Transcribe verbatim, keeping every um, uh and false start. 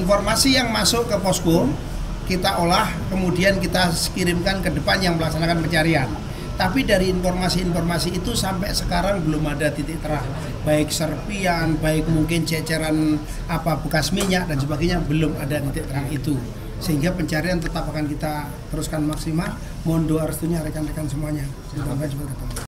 informasi yang masuk ke posko kita olah, kemudian kita kirimkan ke depan yang melaksanakan pencarian. Tapi dari informasi-informasi itu sampai sekarang belum ada titik terang, baik serpian, baik mungkin ceceran apa bekas minyak dan sebagainya, belum ada titik terang itu. Sehingga pencarian tetap akan kita teruskan maksimal. Mohon doa restunya rekan-rekan semuanya. Sampai jumpa ketemu.